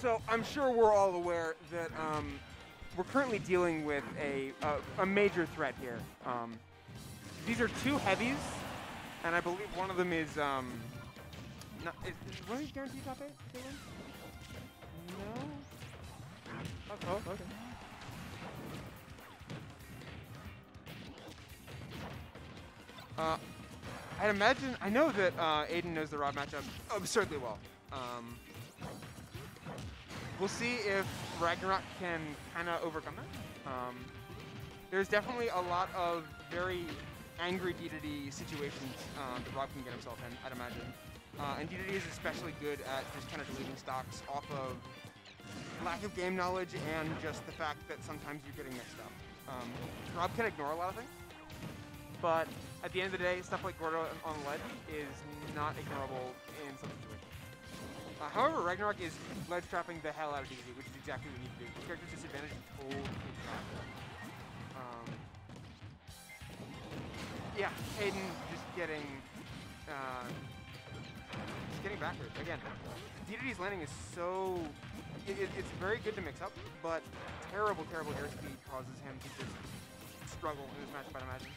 So I'm sure we're all aware that we're currently dealing with a major threat here. These are two heavies, and I believe one of them is not. Is one of these guaranteed top 8? No. Oh, okay. I'd imagine. I know that Aidan knows the Rob matchup absurdly well. We'll see if Ragnarok can kind of overcome that. There's definitely a lot of very angry D2D situations that Rob can get himself in, I'd imagine. And D2D is especially good at just kind of deleting stocks off of lack of game knowledge and just the fact that sometimes you're getting mixed up. Rob can ignore a lot of things, but at the end of the day, stuff like Gordo on the ledge is not ignorable in some situations. However, Ragnarok is ledge trapping the hell out of DZ, which is exactly what we need to do. The character's disadvantage is totally yeah, Aidan just getting backwards. Again, DDD's landing is so... It's very good to mix up, but terrible, terrible airspeed causes him to just struggle in this matchup, I'd imagine.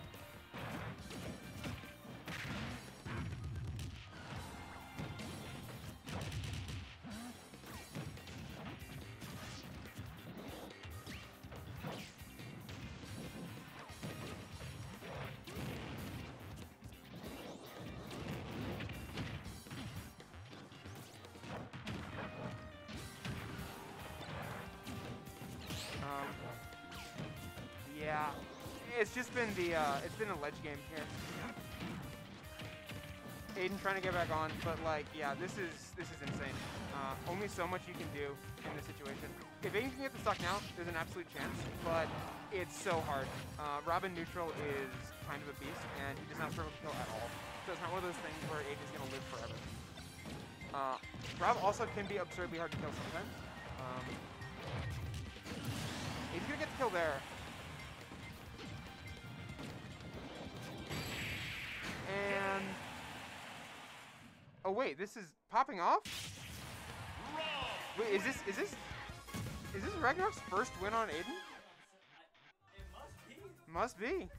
Yeah, it's just been it's been a ledge game here. Aidan trying to get back on, but like, yeah, this is insane. Only so much you can do in this situation. If Aidan can get the stock now, there's an absolute chance, but it's so hard. Robin neutral is kind of a beast, and he does not struggle to kill at all. So it's not one of those things where Aidan's gonna live forever. Rob also can be absurdly hard to kill sometimes. Aidan's gonna get the kill there. And oh wait, this is popping off? Wait, is this Ragnarok's first win on Aidan? It must be. Must be.